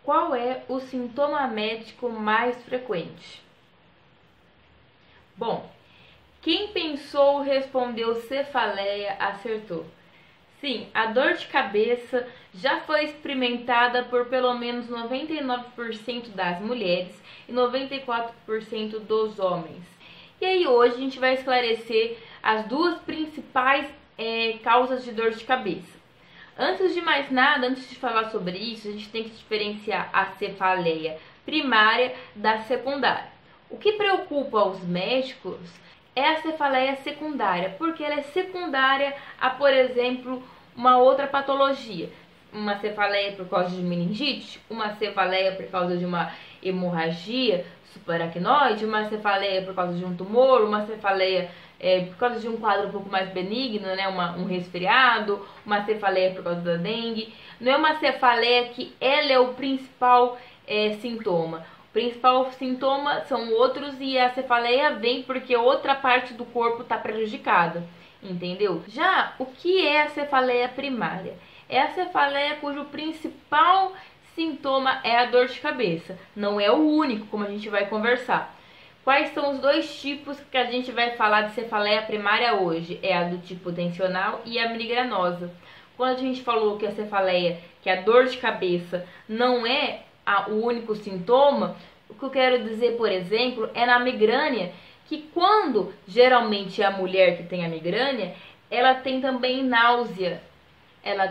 Qual é o sintoma médico mais frequente? Bom, quem pensou respondeu cefaleia acertou. Sim, a dor de cabeça já foi experimentada por pelo menos 99% das mulheres e 94% dos homens. E aí hoje a gente vai esclarecer as duas principais causas de dor de cabeça. Antes de mais nada, antes de falar sobre isso, a gente tem que diferenciar a cefaleia primária da secundária. O que preocupa os médicos é a cefaleia secundária, porque ela é secundária a, por exemplo, uma outra patologia. Uma cefaleia por causa de meningite, uma cefaleia por causa de uma hemorragia subaracnoide, uma cefaleia por causa de um tumor, uma cefaleia por causa de um quadro um pouco mais benigno, né? Um resfriado, uma cefaleia por causa da dengue. Não é uma cefaleia que ela é o principal sintoma. O principal sintoma são outros e a cefaleia vem porque outra parte do corpo está prejudicada, entendeu? Já o que é a cefaleia primária? É a cefaleia cujo principal sintoma é a dor de cabeça. Não é o único, como a gente vai conversar. Quais são os dois tipos que a gente vai falar de cefaleia primária hoje? É a do tipo tensional e a migranosa. Quando a gente falou que a cefaleia, que a dor de cabeça não é o único sintoma, o que eu quero dizer, por exemplo, é na migrânia, que quando geralmente é a mulher que tem a migrânia, ela tem também náusea. Ela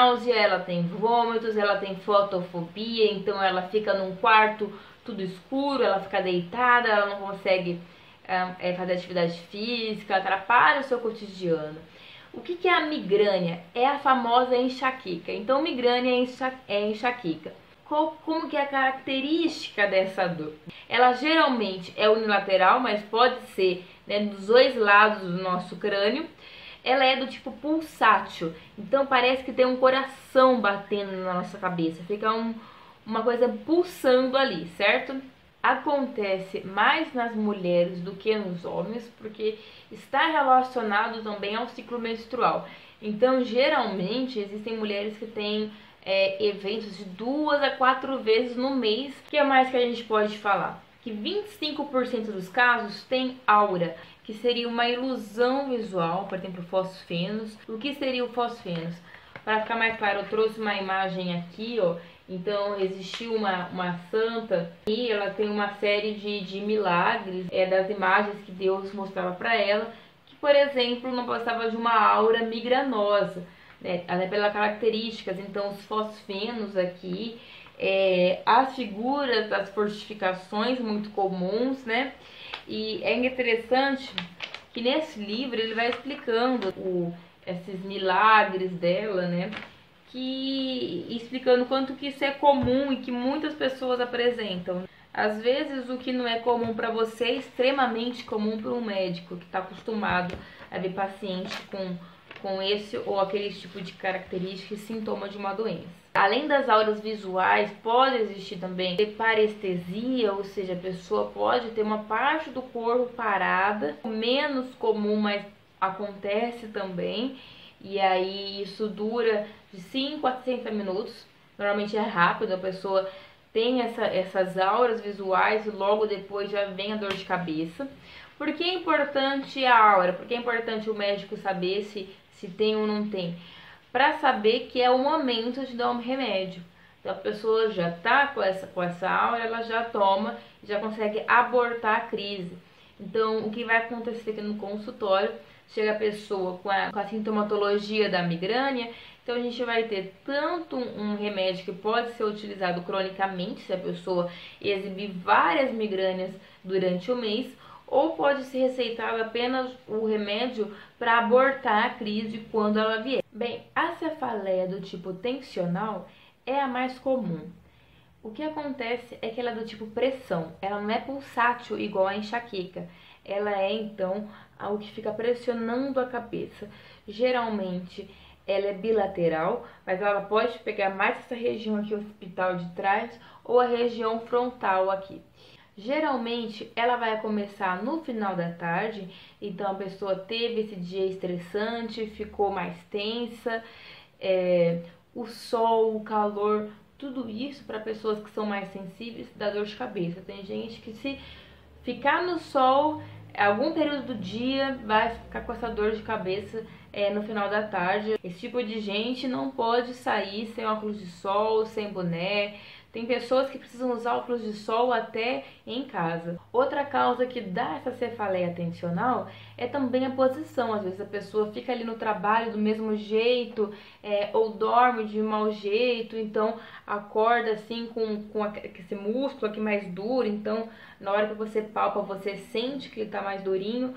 tem vômitos, ela tem fotofobia, então ela fica num quarto tudo escuro, ela fica deitada, ela não consegue fazer atividade física, atrapalha o seu cotidiano. O que é a migrânia? É a famosa enxaqueca. Então, migrânia é enxaqueca. Como que é a característica dessa dor? Ela geralmente é unilateral, mas pode ser, né, dos dois lados do nosso crânio. Ela é do tipo pulsátil, então parece que tem um coração batendo na nossa cabeça, fica uma coisa pulsando ali, certo? Acontece mais nas mulheres do que nos homens, porque está relacionado também ao ciclo menstrual. Então, geralmente, existem mulheres que têm eventos de 2 a 4 vezes no mês. O que é mais que a gente pode falar? Que 25% dos casos tem aura, que seria uma ilusão visual, por exemplo, fosfenos. O que seria o fosfenos? Para ficar mais claro, eu trouxe uma imagem aqui, ó. Então, existiu uma santa e ela tem uma série de milagres, das imagens que Deus mostrava para ela, que, por exemplo, não passava de uma aura migranosa, né? Até pelas características. Então, os fosfenos aqui, as figuras das fortificações muito comuns, né? E é interessante que nesse livro ele vai explicando esses milagres dela, né? Explicando quanto que isso é comum e que muitas pessoas apresentam. Às vezes o que não é comum para você é extremamente comum para um médico que está acostumado a ver paciente com esse ou aquele tipo de característica e sintoma de uma doença. Além das auras visuais, pode existir também parestesia, ou seja, a pessoa pode ter uma parte do corpo parada, menos comum, mas acontece também. E aí isso dura de 5 a 60 minutos, normalmente é rápido, a pessoa tem essas auras visuais e logo depois já vem a dor de cabeça. Por que é importante a aura? Por que é importante o médico saber se tem ou não tem? Para saber que é o momento de dar um remédio. Então a pessoa já está com essa aura, ela já toma, já consegue abortar a crise. Então o que vai acontecer aqui no consultório, chega a pessoa com a sintomatologia da migrânia, então a gente vai ter tanto um remédio que pode ser utilizado cronicamente, se a pessoa exibir várias migrânias durante o mês, ou pode ser receitado apenas o remédio para abortar a crise quando ela vier. Bem, a cefaleia do tipo tensional é a mais comum. O que acontece é que ela é do tipo pressão, ela não é pulsátil igual a enxaqueca. Ela é, então, algo que fica pressionando a cabeça. Geralmente, ela é bilateral, mas ela pode pegar mais essa região aqui occipital de trás ou a região frontal aqui. Geralmente, ela vai começar no final da tarde, então a pessoa teve esse dia estressante, ficou mais tensa, o sol, o calor Tudo isso para pessoas que são mais sensíveis dá dor de cabeça. Tem gente que se ficar no sol algum período do dia vai ficar com essa dor de cabeça no final da tarde. Esse tipo de gente não pode sair sem óculos de sol, sem boné. Tem pessoas que precisam usar óculos de sol até em casa. Outra causa que dá essa cefaleia tensional é também a posição. Às vezes a pessoa fica ali no trabalho do mesmo jeito, ou dorme de mau jeito, então acorda assim com esse músculo aqui mais duro. Então na hora que você palpa, você sente que ele está mais durinho.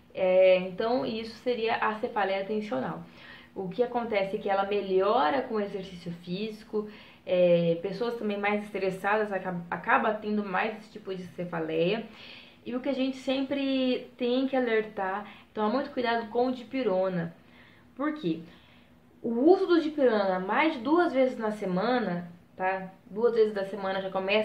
Então isso seria a cefaleia tensional. O que acontece é que ela melhora com o exercício físico. Pessoas também mais estressadas acabam tendo mais esse tipo de cefaleia. E o que a gente sempre tem que alertar, tomar muito cuidado com o dipirona. Por quê? O uso do dipirona mais de 2 vezes na semana, tá? 2 vezes da semana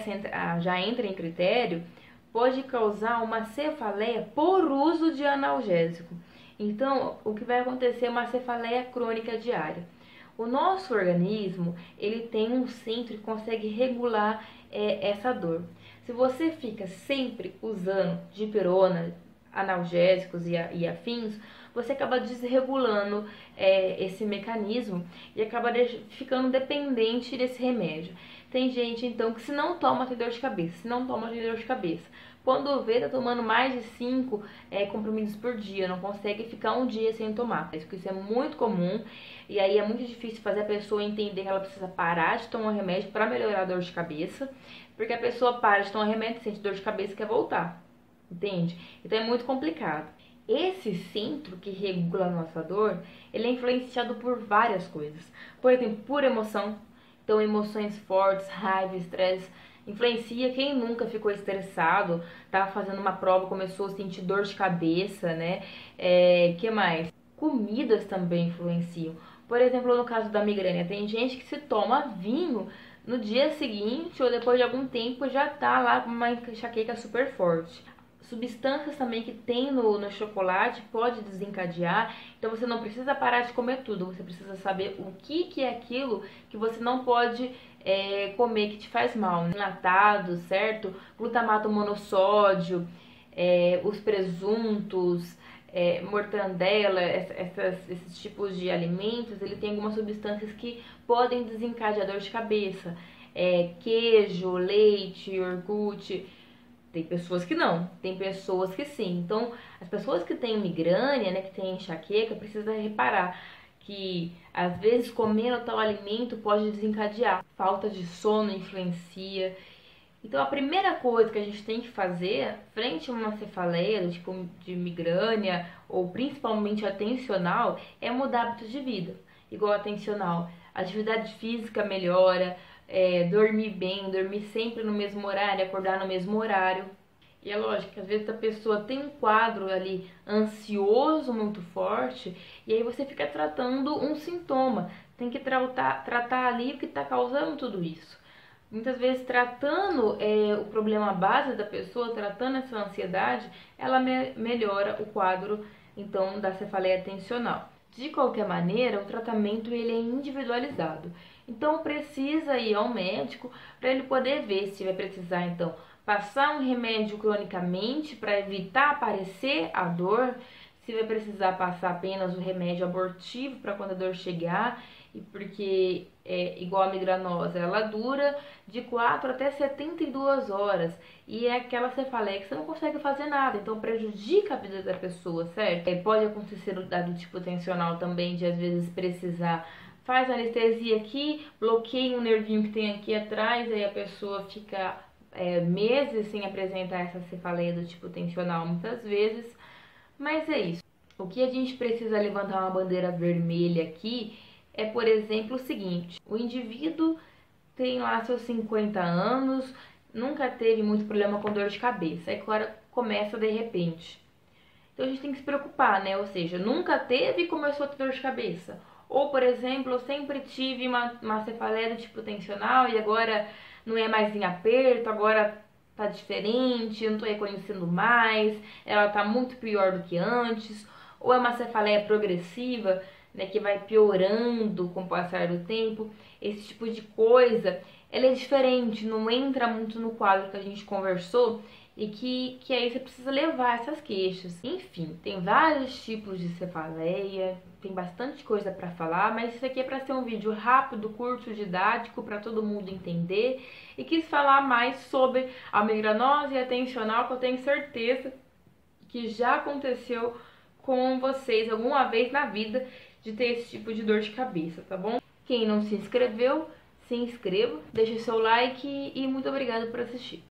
já entra em critério, pode causar uma cefaleia por uso de analgésico. Então, o que vai acontecer é uma cefaleia crônica diária. O nosso organismo, ele tem um centro que consegue regular essa dor. Se você fica sempre usando dipirona, analgésicos e afins, você acaba desregulando esse mecanismo e acaba ficando dependente desse remédio. Tem gente, então, que se não toma tem dor de cabeça, se não toma tem dor de cabeça. Quando vê, tá tomando mais de 5 comprimidos por dia, não consegue ficar um dia sem tomar. Isso é muito comum e aí é muito difícil fazer a pessoa entender que ela precisa parar de tomar um remédio para melhorar a dor de cabeça, porque a pessoa para de tomar remédio, sente dor de cabeça e quer voltar, entende? Então é muito complicado. Esse centro que regula a nossa dor, ele é influenciado por várias coisas. Por exemplo, por emoção. Então emoções fortes, raiva, estresse, influencia. Quem nunca ficou estressado, tava fazendo uma prova, começou a sentir dor de cabeça, né? Que mais? Comidas também influenciam. Por exemplo, no caso da migrânia, tem gente que se toma vinho no dia seguinte ou depois de algum tempo já tá lá com uma enxaqueca super forte. Substâncias também que tem no chocolate pode desencadear, então você não precisa parar de comer tudo, você precisa saber o que é aquilo que você não pode comer que te faz mal. Enlatado, certo? Glutamato monossódio, os presuntos, mortandela, esses tipos de alimentos, ele tem algumas substâncias que podem desencadear dor de cabeça. Queijo, leite, iogurte. Tem pessoas que não, tem pessoas que sim. Então, as pessoas que têm migrânia, né, que têm enxaqueca, precisa reparar que às vezes comendo tal alimento pode desencadear. Falta de sono influencia. Então, a primeira coisa que a gente tem que fazer frente a uma cefaleia, tipo de migrânia ou principalmente a tensional, é mudar hábitos de vida. Igual a tensional, atividade física melhora, dormir bem, dormir sempre no mesmo horário, acordar no mesmo horário. E é lógico que às vezes a pessoa tem um quadro ali ansioso muito forte e aí você fica tratando um sintoma. Tem que tratar ali o que está causando tudo isso. Muitas vezes tratando o problema base da pessoa, tratando essa ansiedade, ela melhora o quadro então da cefaleia tensional. De qualquer maneira, o tratamento ele é individualizado. Então precisa ir ao médico para ele poder ver se vai precisar então passar um remédio cronicamente para evitar aparecer a dor, se vai precisar passar apenas o remédio abortivo para quando a dor chegar, e porque igual a migraноsa, ela dura de 4 até 72 horas e é aquela cefaleia que você não consegue fazer nada, então prejudica a vida da pessoa, certo? Pode acontecer do tipo tensional também, de às vezes precisar faz anestesia aqui, bloqueia um nervinho que tem aqui atrás, aí a pessoa fica meses sem apresentar essa cefaleia do tipo tensional muitas vezes, mas é isso. O que a gente precisa levantar uma bandeira vermelha aqui é, por exemplo, o seguinte: o indivíduo tem lá seus 50 anos, nunca teve muito problema com dor de cabeça, aí agora começa de repente. Então a gente tem que se preocupar, né? Ou seja, nunca teve e começou a ter dor de cabeça. Ou, por exemplo, eu sempre tive uma cefaleia do tipo tensional e agora não é mais em aperto, agora tá diferente, eu não tô reconhecendo mais, ela tá muito pior do que antes. Ou é uma cefaleia progressiva, né, que vai piorando com o passar do tempo. Esse tipo de coisa ela é diferente, não entra muito no quadro que a gente conversou e que aí você precisa levar essas queixas. Enfim, tem vários tipos de cefaleia, tem bastante coisa para falar, mas isso aqui é para ser um vídeo rápido, curto, didático, para todo mundo entender. E quis falar mais sobre a migranose e a tensional, que eu tenho certeza que já aconteceu com vocês alguma vez na vida de ter esse tipo de dor de cabeça, tá bom? Quem não se inscreveu, se inscreva, deixe seu like e muito obrigada por assistir.